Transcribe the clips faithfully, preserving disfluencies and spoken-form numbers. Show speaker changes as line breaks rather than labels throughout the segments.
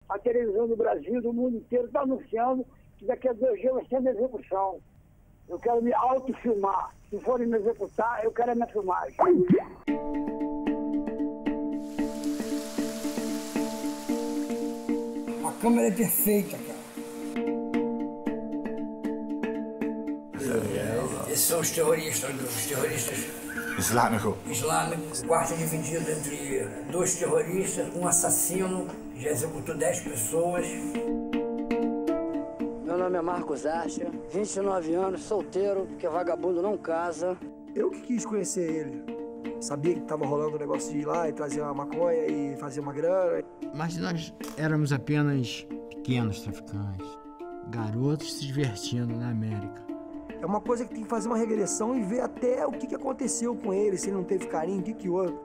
A televisão do Brasil, do mundo inteiro, está anunciando que daqui a dois dias vai ser minha execução. Eu quero me autofilmar. Se forem me executar, eu quero a minha filmagem. A câmera é perfeita, cara. Esses são os terroristas, os terroristas
islâmicos.
Islâmicos. O quarto é dividido entre dois terroristas, um assassino, que já executou dez pessoas. Meu nome é Marcos Archer, vinte e nove anos, solteiro, porque vagabundo não casa.
Eu que quis conhecer ele. Sabia que tava rolando o negócio de ir lá e trazer uma maconha e fazer uma grana.
Mas nós éramos apenas pequenos traficantes, garotos se divertindo na América.
É uma coisa que tem que fazer uma regressão e ver até o que, que aconteceu com ele, se ele não teve carinho, o que que houve.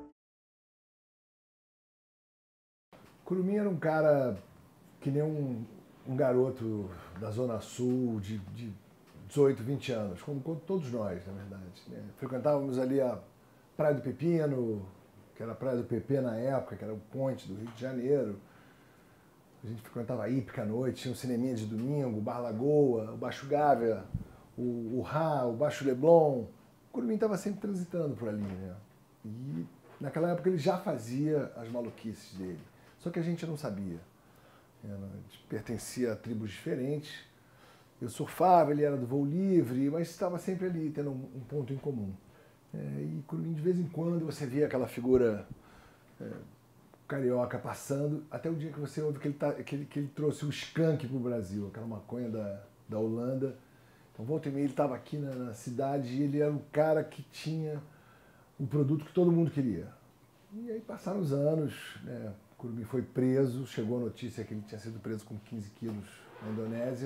Curumim era um cara que nem um, um garoto da Zona Sul de, de dezoito, vinte anos, como, como todos nós, na verdade. Né? Frequentávamos ali a Praia do Pepino, que era a Praia do P P na época, que era o ponte do Rio de Janeiro. A gente frequentava a Ípica à noite, tinha um cineminha de domingo, o Bar Lagoa, o Baixo Gávea, o, o Rá, o Baixo Leblon. O Curumim estava sempre transitando por ali, né? E naquela época ele já fazia as maluquices dele, só que a gente não sabia. A gente pertencia a tribos diferentes. Eu surfava, ele era do voo livre, mas estava sempre ali, tendo um, um ponto em comum. É, e Curumim, de vez em quando, você via aquela figura é, carioca passando, até o dia que você ouve que ele, tá, que ele, que ele trouxe o skunk para o Brasil, aquela maconha da, da Holanda. Então, volta e meia, ele estava aqui na, na cidade e ele era o cara que tinha o produto que todo mundo queria. E aí passaram os anos, né? Curumim foi preso, chegou a notícia que ele tinha sido preso com quinze quilos na Indonésia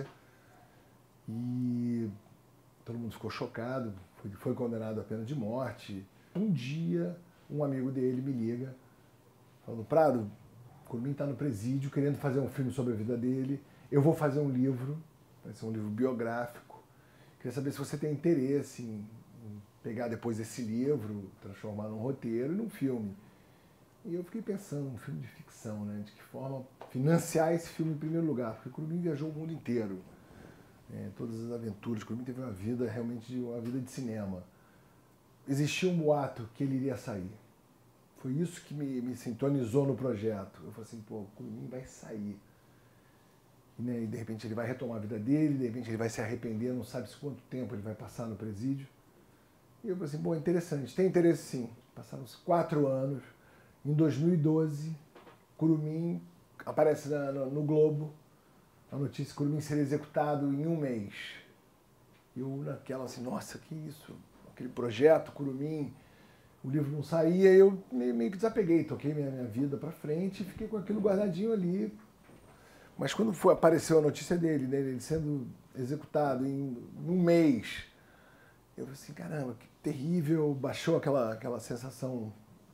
e todo mundo ficou chocado, foi, foi condenado à pena de morte. Um dia, um amigo dele me liga, falando: Prado, Curumim está no presídio querendo fazer um filme sobre a vida dele, eu vou fazer um livro, vai ser um livro biográfico. Queria saber se você tem interesse em, em pegar depois esse livro, transformar num roteiro e num filme. E eu fiquei pensando, um filme de ficção, né? De que forma financiar esse filme em primeiro lugar, porque o Curumim viajou o mundo inteiro. É, todas as aventuras, o Curumim teve uma vida realmente, uma vida de cinema. Existia um boato que ele iria sair. Foi isso que me, me sintonizou no projeto. Eu falei assim, pô, o Curumim vai sair. E, né, e de repente ele vai retomar a vida dele, de repente ele vai se arrepender, não sabe se quanto tempo ele vai passar no presídio. E eu falei assim, bom, interessante, tem interesse sim. Passaram-se quatro anos, em dois mil e doze, Curumim aparece na, no, no Globo, a notícia que Curumim seria executado em um mês. E eu naquela assim, nossa, que isso, aquele projeto, Curumim, o livro não saía, e eu meio que desapeguei, toquei minha, minha vida para frente e fiquei com aquilo guardadinho ali. Mas quando foi, apareceu a notícia dele, né, ele sendo executado em um mês, eu falei assim, caramba, que terrível, baixou aquela, aquela sensação,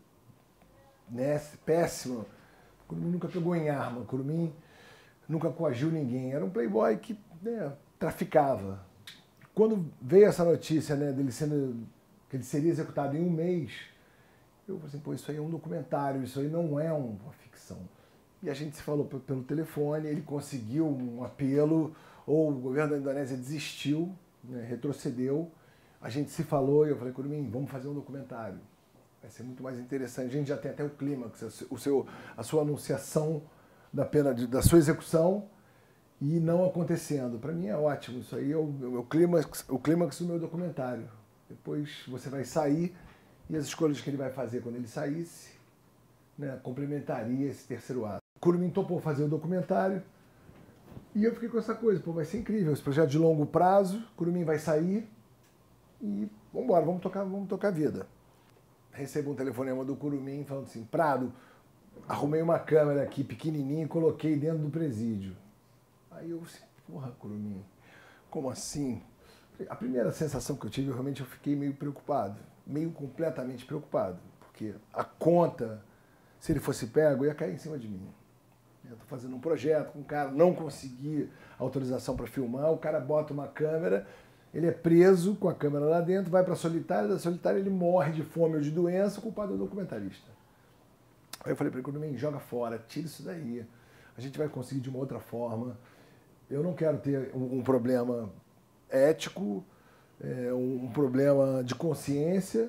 né, péssima. Curumim nunca pegou em arma, Curumim nunca coagiu ninguém, era um playboy que, né, traficava. Quando veio essa notícia, né, dele sendo, que ele seria executado em um mês, eu falei assim, pô, isso aí é um documentário, isso aí não é uma ficção. E a gente se falou pelo telefone, ele conseguiu um apelo, ou o governo da Indonésia desistiu, né, retrocedeu. A gente se falou e eu falei, Curumim, vamos fazer um documentário. Vai ser muito mais interessante. A gente já tem até o clímax, o seu, a sua anunciação da pena, de, da sua execução e não acontecendo. Para mim é ótimo, isso aí é o, é o, clímax, o clímax do meu documentário. Depois você vai sair e as escolhas que ele vai fazer quando ele saísse, né, complementaria esse terceiro ato. Curumim topou fazer o documentário e eu fiquei com essa coisa, pô, vai ser incrível, esse projeto de longo prazo, Curumim vai sair e vamos embora, vamos tocar, vamos tocar a vida. Recebo um telefonema do Curumim falando assim, Prado, arrumei uma câmera aqui pequenininha e coloquei dentro do presídio. Aí eu assim, porra, Curumim, como assim? A primeira sensação que eu tive, realmente eu fiquei meio preocupado, meio completamente preocupado, porque a conta, se ele fosse pego, ia cair em cima de mim. Eu estou fazendo um projeto com um cara, não consegui autorização para filmar, o cara bota uma câmera, ele é preso com a câmera lá dentro, vai para a solitária, da solitária ele morre de fome ou de doença, o culpado é o documentarista. Aí eu falei para ele, Curumim, joga fora, tira isso daí. A gente vai conseguir de uma outra forma. Eu não quero ter um, um problema ético, é, um, um problema de consciência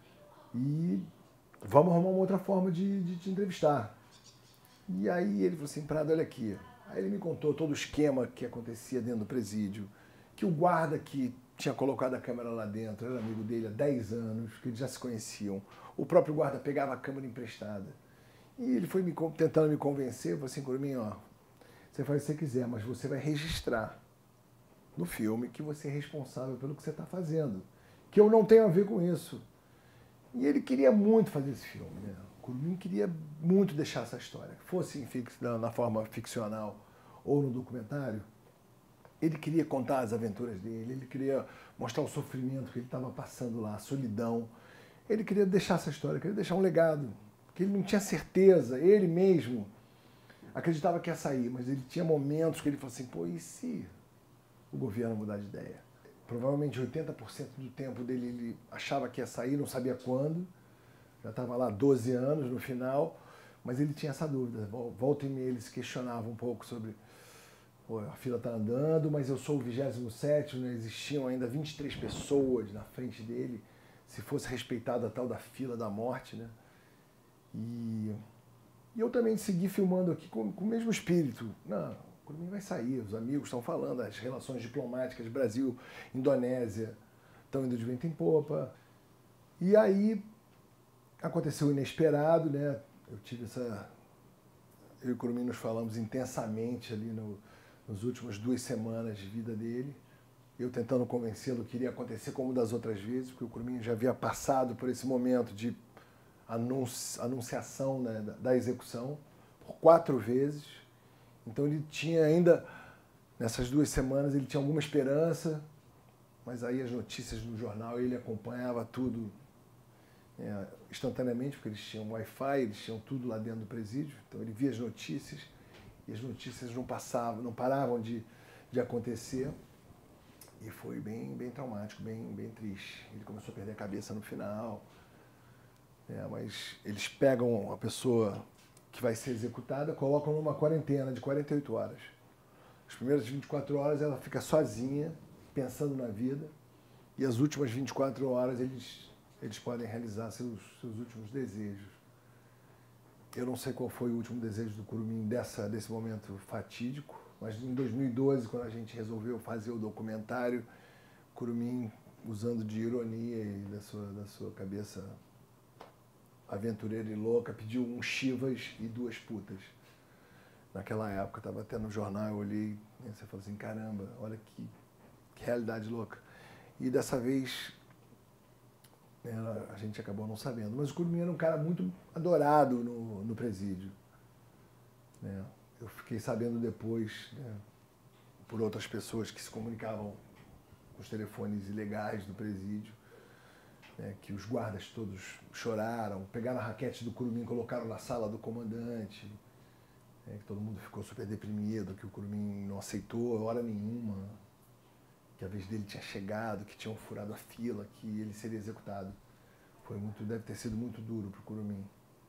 e vamos arrumar uma outra forma de, de te entrevistar. E aí ele falou assim, Prado, olha aqui. Aí ele me contou todo o esquema que acontecia dentro do presídio, que o guarda que tinha colocado a câmera lá dentro era amigo dele há dez anos, que eles já se conheciam. O próprio guarda pegava a câmera emprestada. E ele foi me, tentando me convencer, falou assim, Curumim, ó, você faz o que você quiser, mas você vai registrar no filme que você é responsável pelo que você está fazendo, que eu não tenho a ver com isso. E ele queria muito fazer esse filme, né? O Curumim queria muito deixar essa história, fosse em fix, na forma ficcional ou no documentário. Ele queria contar as aventuras dele, ele queria mostrar o sofrimento que ele estava passando lá, a solidão. Ele queria deixar essa história, queria deixar um legado, que ele não tinha certeza, ele mesmo acreditava que ia sair, mas ele tinha momentos que ele falou assim, pô, e se o governo mudar de ideia? Provavelmente oitenta por cento do tempo dele ele achava que ia sair, não sabia quando, já estava lá doze anos no final, mas ele tinha essa dúvida. Volta e meia ele se questionava um pouco sobre, pô, a fila está andando, mas eu sou o vigésimo sétimo, né? Existiam ainda vinte e três pessoas na frente dele, se fosse respeitada a tal da fila da morte, né? E, e eu também segui filmando aqui com, com o mesmo espírito. Não, o Curumim vai sair, os amigos estão falando, as relações diplomáticas Brasil, Indonésia estão indo de vento em popa. E aí aconteceu o inesperado, né? Eu tive essa... Eu e o Curumim nos falamos intensamente ali no, nas últimas duas semanas de vida dele. Eu tentando convencê-lo que iria acontecer como das outras vezes, porque o Curumim já havia passado por esse momento de anunci, anunciação, né, da, da execução por quatro vezes. Então ele tinha ainda, nessas duas semanas, ele tinha alguma esperança, mas aí as notícias no jornal, ele acompanhava tudo é, instantaneamente, porque eles tinham Wi-Fi, eles tinham tudo lá dentro do presídio, então ele via as notícias e as notícias não passavam, não paravam de, de acontecer. E foi bem, bem traumático, bem, bem triste. Ele começou a perder a cabeça no final. É, mas eles pegam a pessoa que vai ser executada, colocam numa quarentena de quarenta e oito horas. As primeiras vinte e quatro horas ela fica sozinha, pensando na vida. E as últimas vinte e quatro horas eles, eles podem realizar seus, seus últimos desejos. Eu não sei qual foi o último desejo do Curumim dessa, desse momento fatídico. Mas em dois mil e doze, quando a gente resolveu fazer o documentário, Curumim, usando de ironia e da sua, da sua cabeça aventureira e louca, pediu um chivas e duas putas. Naquela época, estava até no jornal, eu olhei e você falou assim, caramba, olha que, que realidade louca. E dessa vez, ela, a gente acabou não sabendo. Mas o Curumim era um cara muito adorado no, no presídio, né? Eu fiquei sabendo depois, né, por outras pessoas que se comunicavam com os telefones ilegais do presídio, né, que os guardas todos choraram, pegaram a raquete do Curumim, colocaram na sala do comandante, né, que todo mundo ficou super deprimido, que o Curumim não aceitou hora nenhuma, que a vez dele tinha chegado, que tinham furado a fila, que ele seria executado. Foi muito, deve ter sido muito duro para o Curumim.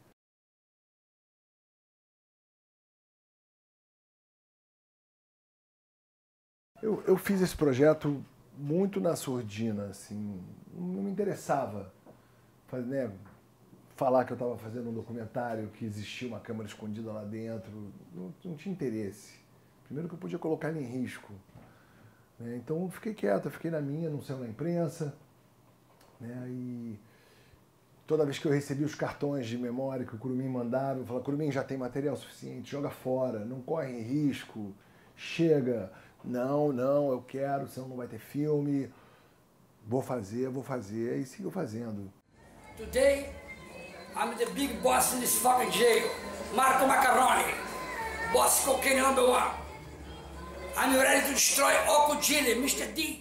Eu, eu fiz esse projeto muito na surdina, assim, não me interessava fazer, né, falar que eu estava fazendo um documentário, que existia uma câmera escondida lá dentro, não, não tinha interesse. Primeiro que eu podia colocar ele em risco, né, então eu fiquei quieto, eu fiquei na minha, não saiu na imprensa, né, e toda vez que eu recebi os cartões de memória que o Curumim mandava, eu falava, Curumim, já tem material suficiente, joga fora, não corre risco, chega... Não, não, eu quero, senão não vai ter filme. Vou fazer, vou fazer, e sigo fazendo.
Today, I'm the big boss in this fucking jail. Marco Macaroni, boss cocaine number one. I'm ready to destroy Oco Chile, mister D.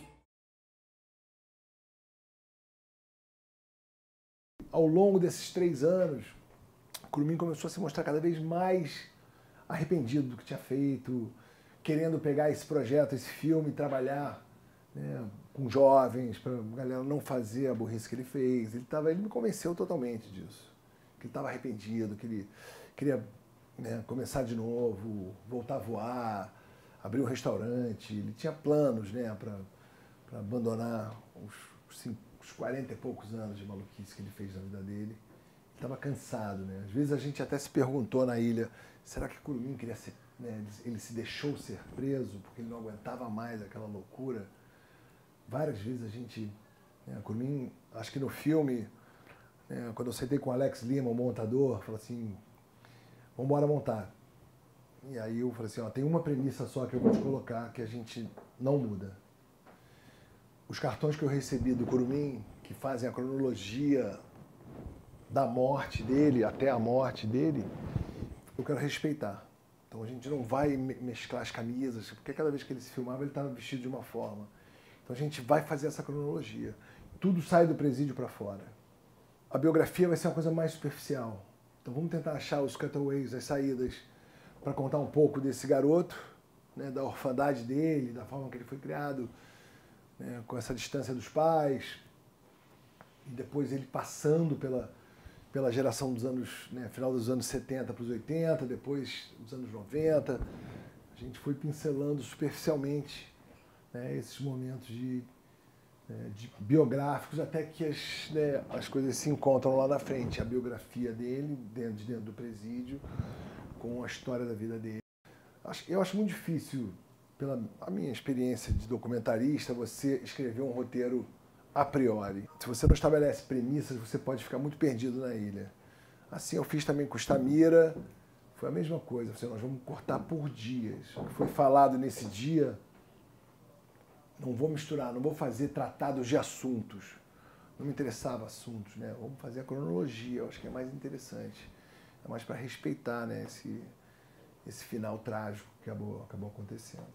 Ao longo desses três anos, o Curumim começou a se mostrar cada vez mais arrependido do que tinha feito, querendo pegar esse projeto, esse filme, e trabalhar, né, com jovens, para a galera não fazer a burrice que ele fez. Ele, tava, ele me convenceu totalmente disso. Que ele estava arrependido, que ele queria né, começar de novo, voltar a voar, abrir um restaurante. Ele tinha planos, né, para abandonar os, os, cinco, os quarenta e poucos anos de maluquice que ele fez na vida dele. Ele estava cansado, né? Às vezes a gente até se perguntou na ilha, será que Curumim queria ser, né, ele se deixou ser preso porque ele não aguentava mais aquela loucura? Várias vezes a gente, né, Curumim, acho que no filme, né, quando eu sentei com o Alex Lima, o montador, falou assim, vamos embora montar. E aí eu falei assim, ó, tem uma premissa só que eu vou te colocar que a gente não muda. Os cartões que eu recebi do Curumim, que fazem a cronologia da morte dele até a morte dele, eu quero respeitar. Então a gente não vai mesclar as camisas, porque cada vez que ele se filmava ele estava vestido de uma forma. Então a gente vai fazer essa cronologia. Tudo sai do presídio para fora. A biografia vai ser uma coisa mais superficial. Então vamos tentar achar os cutaways, as saídas, para contar um pouco desse garoto, né, da orfandade dele, da forma que ele foi criado, né, com essa distância dos pais, e depois ele passando pela, pela geração dos anos, né, final dos anos setenta para os oitenta, depois dos anos noventa. A gente foi pincelando superficialmente, né, esses momentos de, né, de biográficos, até que as, né, as coisas se encontram lá na frente. A biografia dele, dentro, de dentro do presídio, com a história da vida dele. Eu acho muito difícil, pela a minha experiência de documentarista, você escrever um roteiro a priori. Se você não estabelece premissas, você pode ficar muito perdido na ilha. Assim eu fiz também com Stamira, foi a mesma coisa. Nós vamos cortar por dias. O que foi falado nesse dia, não vou misturar, não vou fazer tratados de assuntos. Não me interessava assuntos, né? Vamos fazer a cronologia, eu acho que é mais interessante. É mais para respeitar, né, esse, esse final trágico que acabou, acabou acontecendo.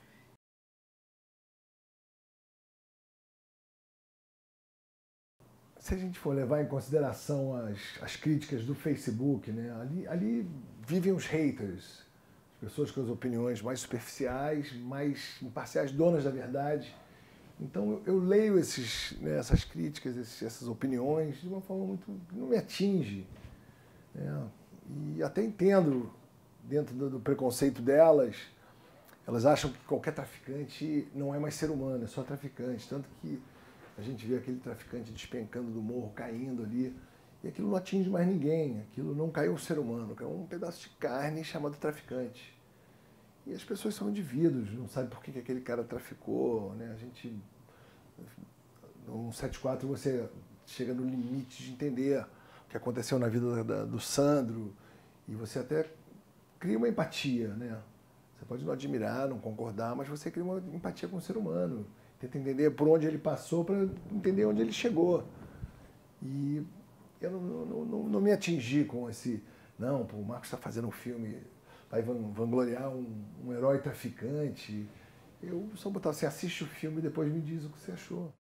Se a gente for levar em consideração as, as críticas do Facebook, né, ali, ali vivem os haters, as pessoas com as opiniões mais superficiais, mais imparciais, donas da verdade. Então eu, eu leio esses, né, essas críticas, esses, essas opiniões de uma forma muito... não me atinge, né? E até entendo, dentro do, do preconceito delas, elas acham que qualquer traficante não é mais ser humano, é só traficante. Tanto que a gente vê aquele traficante despencando do morro, caindo ali, e aquilo não atinge mais ninguém, aquilo não caiu um ser humano, caiu um pedaço de carne chamado traficante. E as pessoas são indivíduos, não sabem por que, que aquele cara traficou, né? A gente, no cento e setenta e quatro você chega no limite de entender o que aconteceu na vida da, do Sandro, e você até cria uma empatia, né? Você pode não admirar, não concordar, mas você cria uma empatia com o ser humano. Tenta entender por onde ele passou para entender onde ele chegou. E eu não, não, não, não me atingi com esse... Não, pô, o Marcos está fazendo um filme, vai vangloriar um, um herói traficante. Eu só botava assim, assiste o filme e depois me diz o que você achou.